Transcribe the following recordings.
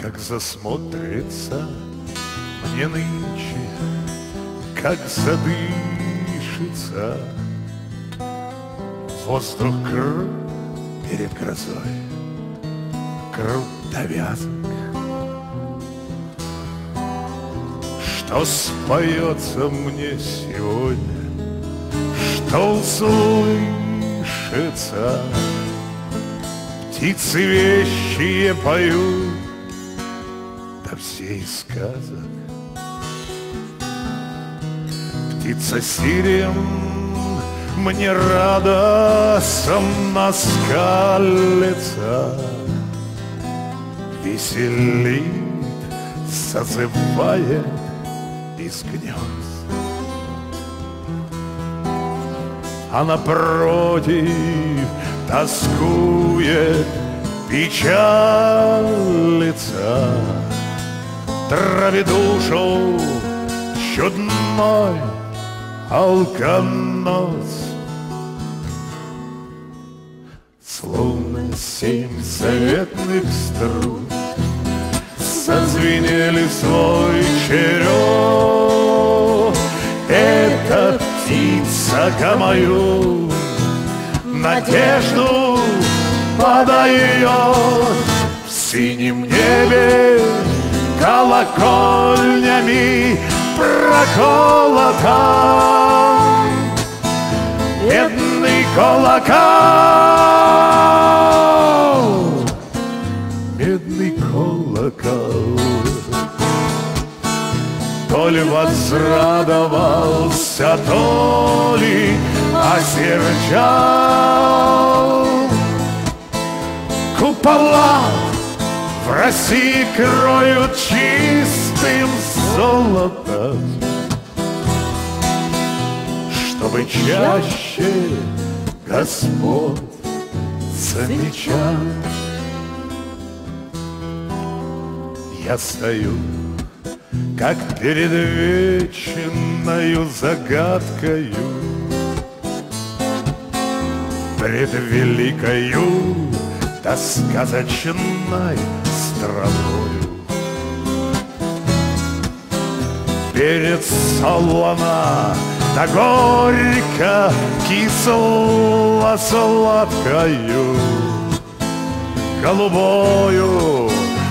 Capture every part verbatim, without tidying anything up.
как засмотрится мне нынче, как задышится воздух крут перед грозой, крутовязок, что споется мне сегодня, что услышится. Птицы вещие поют, да все из сказок. Птица сирен мне радостно скалится, веселит, созывает из гнезд. А напротив тоскует, печалится, травит душу чудной алконоз. Словно семь заветных струн созвенели свой черед. Эта птица ко мою надежду подает. В синем небе колокольнями проколота медный колокол, медный колокол. То ли возрадовался, то ли осерчал. Купола в России кроют чистым золотом, чтобы чаще Господь замечал. Я стою, как перед вечною загадкою, пред великою да сказочной стравою. Перед солона да горько кисло-сладкою, голубою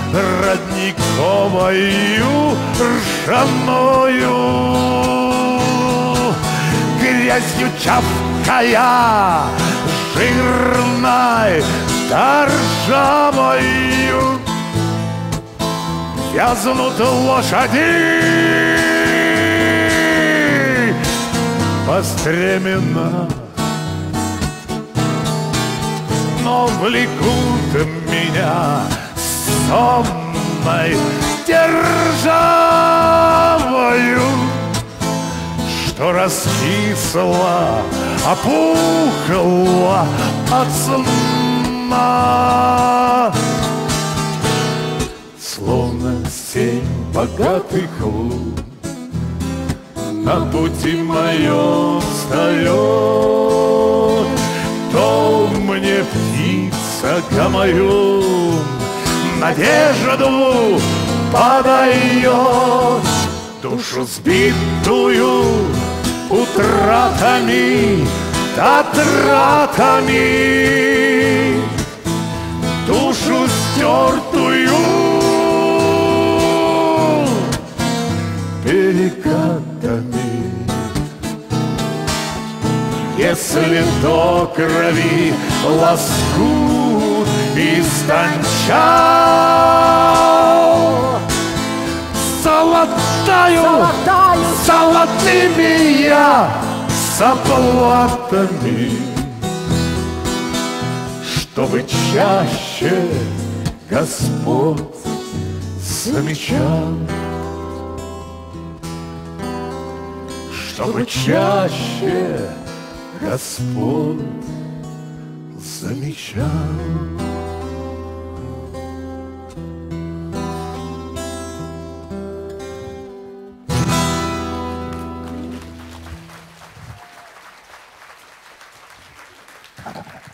родниковою ржаною, грязью чавкая жирной да ржавою, вязнут лошади по стремена, но влекут меня сонной державою, что раскисла, опухла от сна. Словно семь богатых лун на пути моем встает, то мне птица ко мою надежду подает. Душу сбитую утратами да тратами, душу стертую перекатами. Если до крови лоскут истончал, золотаю, золотаю золотыми я заплатами, чтобы чаще Господь замечал, чтобы чаще Господь замечал. Ha ha ha.